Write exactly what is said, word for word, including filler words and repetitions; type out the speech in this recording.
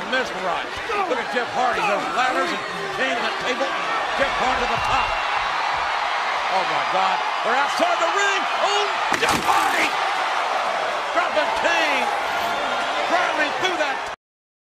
mesmerized. Look at Jeff Hardy. Those ladders and chain on the table. Jeff Hardy to the top. Oh, my God. They're outside the ring. Oh, Jeff Hardy!